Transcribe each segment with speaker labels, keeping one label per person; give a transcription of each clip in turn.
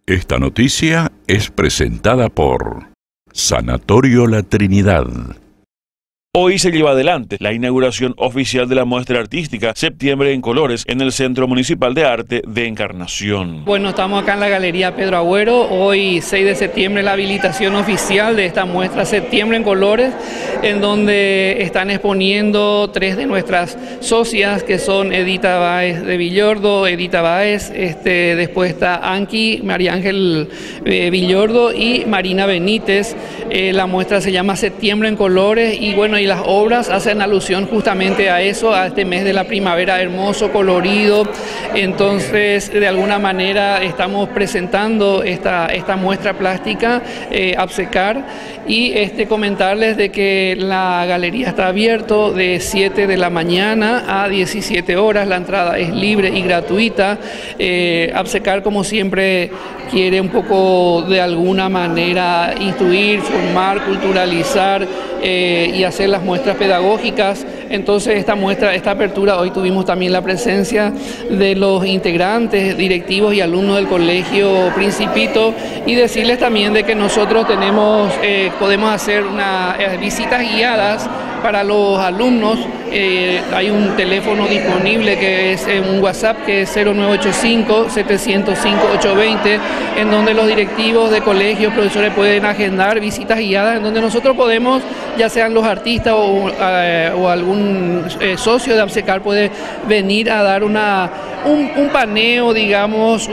Speaker 1: Esta noticia es presentada por Sanatorio La Trinidad.
Speaker 2: Hoy se lleva adelante la inauguración oficial de la muestra artística Septiembre en Colores en el Centro Municipal de Arte de Encarnación.
Speaker 3: Bueno, estamos acá en la Galería Pedro Agüero, hoy 6 de septiembre la habilitación oficial de esta muestra Septiembre en Colores, en donde están exponiendo 3 de nuestras socias, que son Edita Báez de Villordo, Edita Báez, después está Anki, María Ángel Villordo y Marina Benítez. La muestra se llama Septiembre en Colores y bueno, y las obras hacen alusión justamente a eso, a este mes de la primavera hermoso, colorido. Entonces, de alguna manera estamos presentando esta muestra plástica, Absecar, y comentarles de que la galería está abierto de 7 de la mañana a 17 horas, la entrada es libre y gratuita. Absecar, como siempre, quiere un poco de alguna manera instruir, formar, culturalizar y hacer las muestras pedagógicas. Entonces esta apertura, hoy tuvimos también la presencia de los integrantes, directivos y alumnos del Colegio Principito, y decirles también de que nosotros podemos hacer visitas guiadas para los alumnos. Hay un teléfono disponible que es un WhatsApp que es 0985-705-820, en donde los directivos de colegios, profesores pueden agendar visitas guiadas, en donde nosotros podemos, ya sean los artistas o algún socio de Absecar, puede venir a dar un paneo, digamos,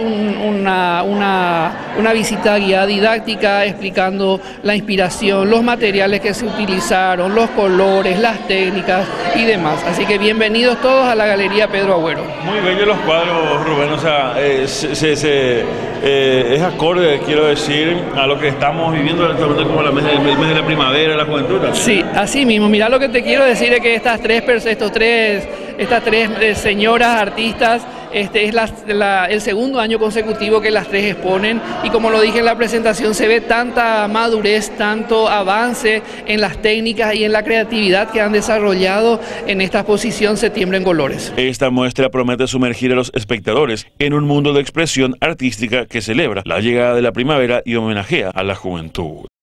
Speaker 3: una visita guiada didáctica explicando la inspiración, los materiales que se utilizaron, los colores, las técnicas y demás. Así que bienvenidos todos a la Galería Pedro Agüero.
Speaker 2: Muy bellos los cuadros, Rubén, o sea, es acorde, quiero decir, a lo que estamos viviendo actualmente como el mes de la primavera, la juventud, ¿no?
Speaker 3: Sí, así mismo. Mira, lo que te quiero decir es que estas tres señoras artistas, es el segundo año consecutivo que las 3 exponen, y como lo dije en la presentación, se ve tanta madurez, tanto avance en las técnicas y en la creatividad que han desarrollado en esta exposición Septiembre en Colores.
Speaker 2: Esta muestra promete sumergir a los espectadores en un mundo de expresión artística que celebra la llegada de la primavera y homenajea a la juventud.